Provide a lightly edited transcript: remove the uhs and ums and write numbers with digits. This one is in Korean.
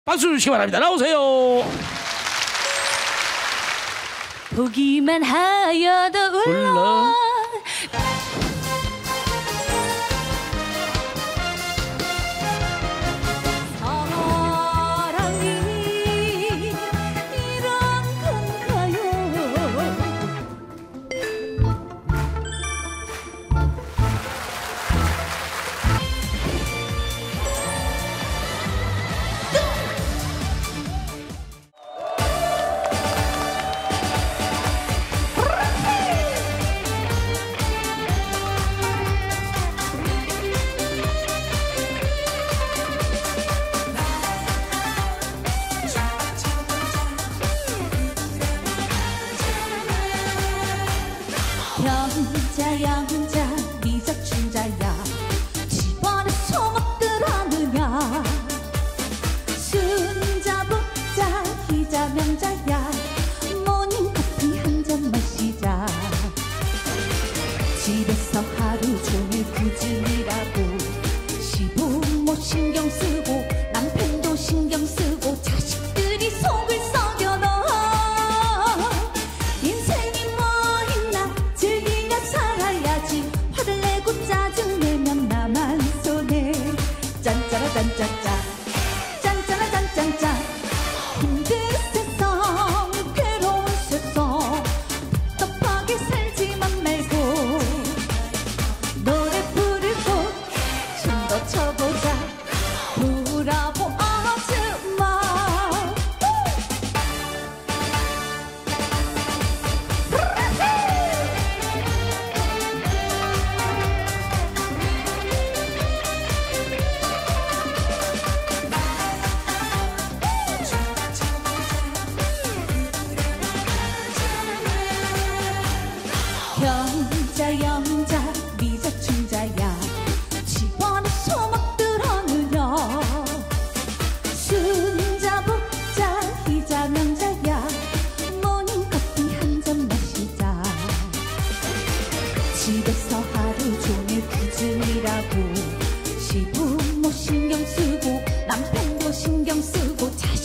박수 주시기 바랍니다. 나오세요. 보기만 하여도 울러 사랑이 이런 건가요? 현자야 혼자 미적춘자야 집안에 소문들 하느냐 순자 복자 희자 명자야 모닝커피 한 잔 마시자 집에서 하루 종일 그짐이라고 시부모 신경 쓰고 남편도 신경 쓰고 자식들이 속을 썩여넣어 인생이 뭐 있나 즐기며 살아야지 화를 내고 짜증내면 나만 손해 짠짜라 짠짠짠 짠짜라 짠짠짠 힘든 세상 괴로운 세상 답답하게 살지만 말고 노래 부르고 춤도 춰보자 브라보 아줌마 현자야 혼자 미적춘자야 집안에 소문들 하느냐 순자 복자 희자 명자야 모닝커피 한 잔 마시자 집에서 하루 종일 그쯤이라고 시부모 신경 쓰고 남편도 신경 쓰고 자식